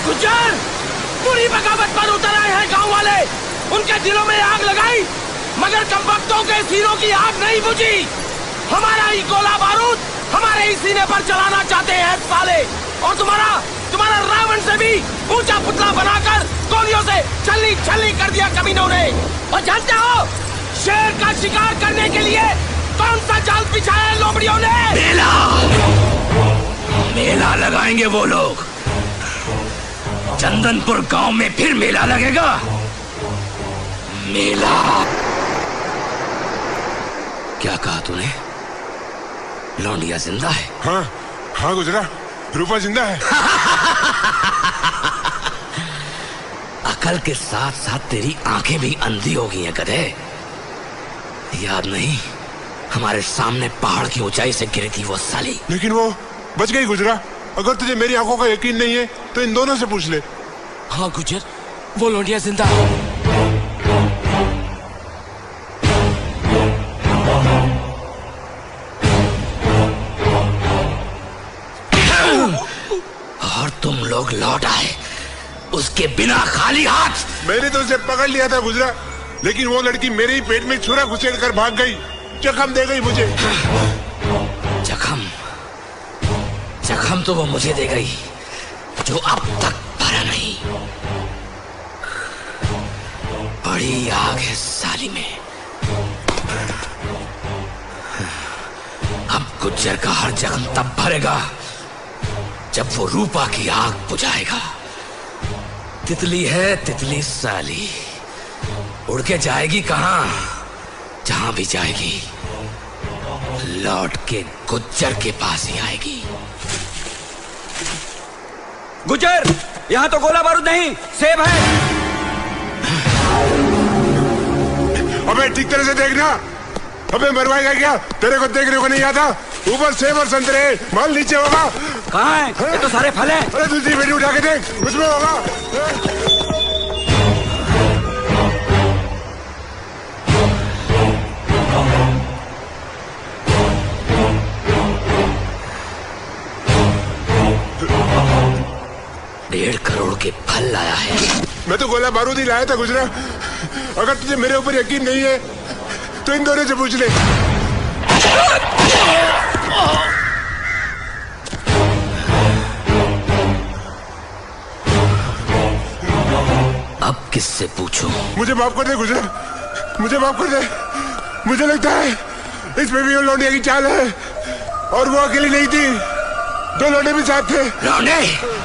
गुज्जर पूरी बगावत पर उतर आए हैं गांव वाले। उनके दिलों में आग लगाई मगर कमबख्तों के सीनों की आग नहीं बुझी। हमारा ही गोला बारूद हमारे ही सीने पर चलाना चाहते हैं साले। और तुम्हारा रावण से भी ऊंचा पुतला बनाकर गोलियों से छल्ली छल्ली कर दिया कमीनों ने। और जानते हो शेर का शिकार करने के लिए कौन सा जाल बिछाया है लोमड़ियों ने? मेला लगाएंगे वो लोग। चंदनपुर गांव में फिर मेला लगेगा। मेला। क्या कहा तूने? लौंडिया जिंदा है? हाँ हाँ गुजरा, रूपा जिंदा है। अकल के साथ साथ तेरी आंखें भी अंधी हो गई हैं गधे। याद नहीं हमारे सामने पहाड़ की ऊंचाई से गिरी थी वो साली। लेकिन वो बच गई गुजरा। अगर तुझे मेरी आंखों का यकीन नहीं है तो इन दोनों से पूछ ले। हाँ गुज्जर, वो लौंडिया जिंदा है। और तुम लोग लौट आए उसके बिना खाली हाथ। मैंने तो उसे पकड़ लिया था गुजरा, लेकिन वो लड़की मेरे ही पेट में छुरा घुसेड़ कर भाग गई। जख्म दे गई मुझे। जख्म तो वो मुझे दे गई जो अब तक भरा नहीं। बड़ी आग है साली में। अब गुज्जर का हर जख्म तब भरेगा जब वो रूपा की आग बुझाएगा। तितली है तितली साली, उड़ के जाएगी कहां? जहां भी जाएगी लौट के गुज्जर के पास ही आएगी। गुज्जर, यहाँ तो गोला बारूद नहीं, सेब है। अबे ठीक तरह से देखना। अबे मरवाएगा क्या? तेरे को देखने को नहीं आता? ऊपर सेब और संतरे, माल नीचे होगा। कहाँ है? ये तो सारे फल हैं। अरे दूसरी बेटी उठा के देख, उसमें होगा। $1.5 करोड़ के फल लाया है। मैं तो गोला बारूद ही लाया था गुजरा। अगर तुझे मेरे ऊपर यकीन नहीं है तो इन दोनों से पूछ ले। अब किससे पूछूं? मुझे माफ कर दे गुजरा, मुझे माफ कर दे। मुझे लगता है इसमें भी वो लौंडिया की चाल है। और वो अकेली नहीं थी, 2 लौंडे भी साथ थे। लौंडे?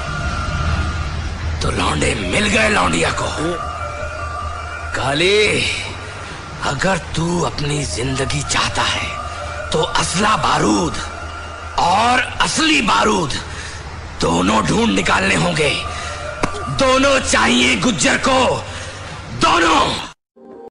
तो लौंडे मिल गए लौंडिया को। काली, अगर तू अपनी जिंदगी चाहता है तो असला बारूद और असली बारूद दोनों ढूंढ निकालने होंगे। दोनों चाहिए गुज्जर को, दोनों।